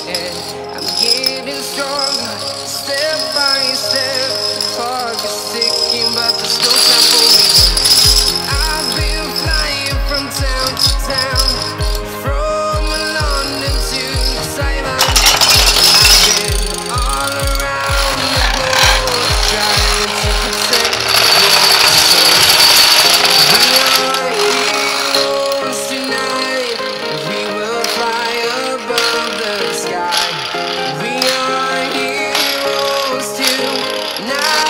and I'm getting stronger, step by step. The clock is ticking, but there's no time for me. I've been flying from town to town, from London to Taiwan. I've been all around the globe, trying to protect your soul. We are heroes tonight. We will fly above the sky. We are heroes tonight.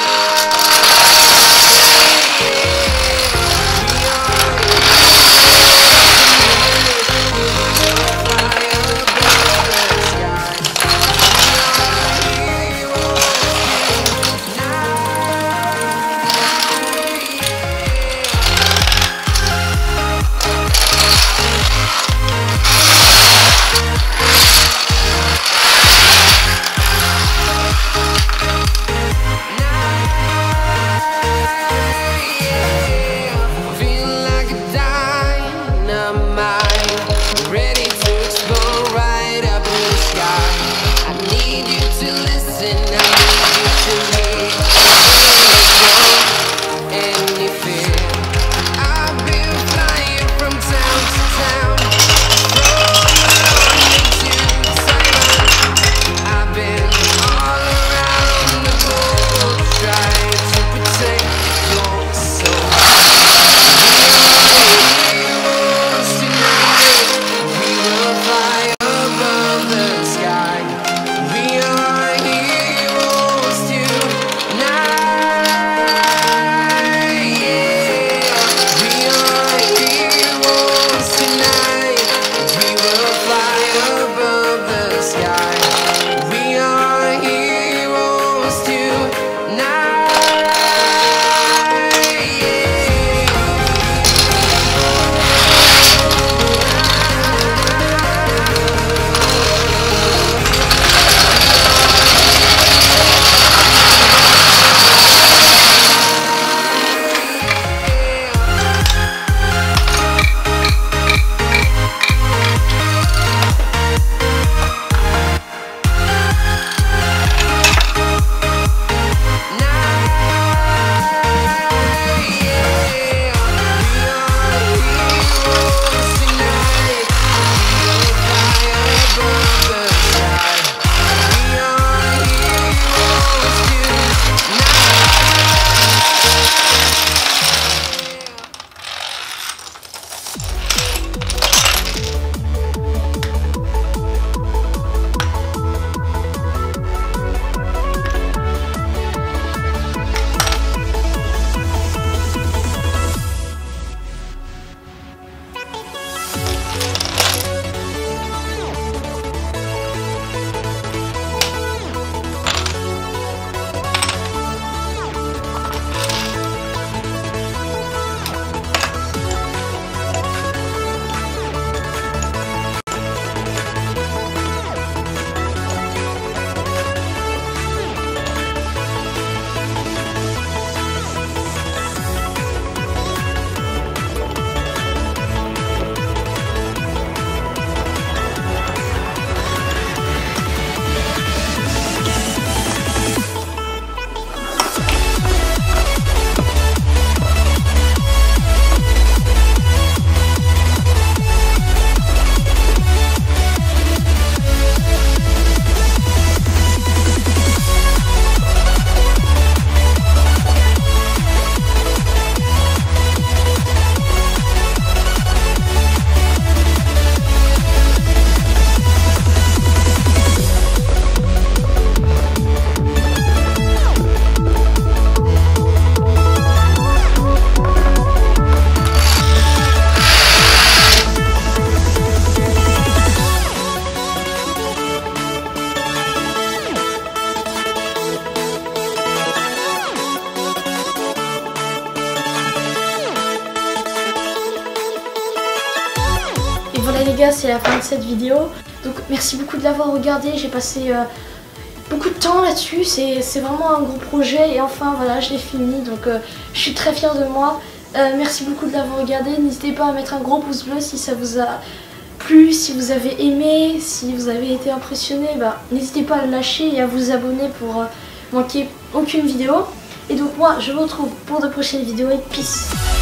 Voilà les gars, c'est la fin de cette vidéo. Donc merci beaucoup de l'avoir regardé. J'ai passé beaucoup de temps là-dessus. C'est vraiment un gros projet et enfin voilà, je l'ai fini. Donc je suis très fière de moi. Merci beaucoup de l'avoir regardé. N'hésitez pas à mettre un gros pouce bleu si ça vous a plu, si vous avez aimé, si vous avez été impressionné, n'hésitez pas à le lâcher et à vous abonner pour manquer aucune vidéo. Et donc moi je vous retrouve pour de prochaines vidéos et peace.